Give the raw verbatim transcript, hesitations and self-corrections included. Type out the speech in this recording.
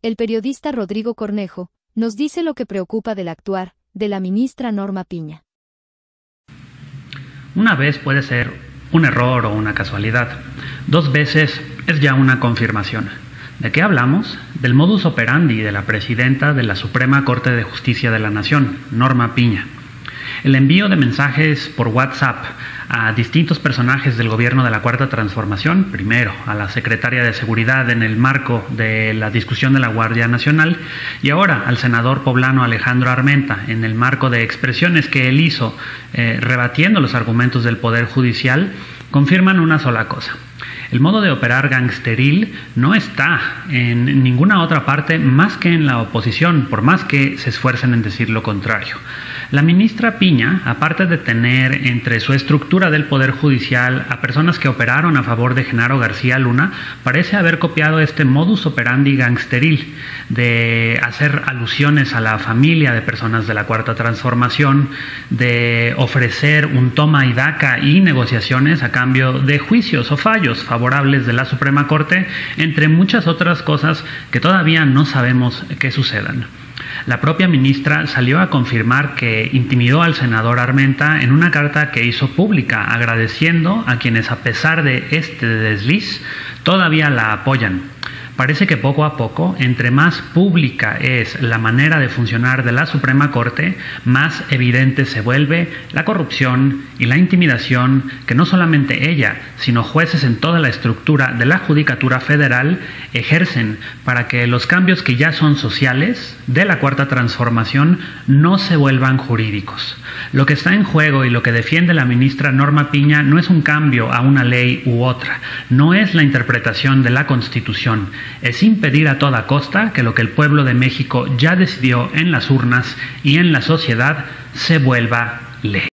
El periodista Rodrigo Cornejo nos dice lo que preocupa del actuar de la ministra Norma Piña. Una vez puede ser un error o una casualidad. Dos veces es ya una confirmación. ¿De qué hablamos? Del modus operandi de la presidenta de la Suprema Corte de Justicia de la Nación, Norma Piña. El envío de mensajes por WhatsApp a distintos personajes del gobierno de la Cuarta Transformación, primero a la secretaria de Seguridad en el marco de la discusión de la Guardia Nacional y ahora al senador poblano Alejandro Armenta en el marco de expresiones que él hizo eh, rebatiendo los argumentos del Poder Judicial, confirman una sola cosa. El modo de operar gangsteril no está en ninguna otra parte más que en la oposición, por más que se esfuercen en decir lo contrario. La ministra Piña, aparte de tener entre su estructura del Poder Judicial a personas que operaron a favor de Genaro García Luna, parece haber copiado este modus operandi gangsteril de hacer alusiones a la familia de personas de la Cuarta Transformación, de ofrecer un toma y daca y negociaciones a cambio de juicios o fallos favorables de la Suprema Corte, entre muchas otras cosas que todavía no sabemos que sucedan. La propia ministra salió a confirmar que intimidó al senador Armenta en una carta que hizo pública, agradeciendo a quienes, a pesar de este desliz, todavía la apoyan. Parece que poco a poco, entre más pública es la manera de funcionar de la Suprema Corte, más evidente se vuelve la corrupción y la intimidación que no solamente ella, sino jueces en toda la estructura de la Judicatura Federal ejercen para que los cambios que ya son sociales de la Cuarta Transformación no se vuelvan jurídicos. Lo que está en juego y lo que defiende la ministra Norma Piña no es un cambio a una ley u otra, no es la interpretación de la Constitución, es impedir a toda costa que lo que el pueblo de México ya decidió en las urnas y en la sociedad se vuelva ley.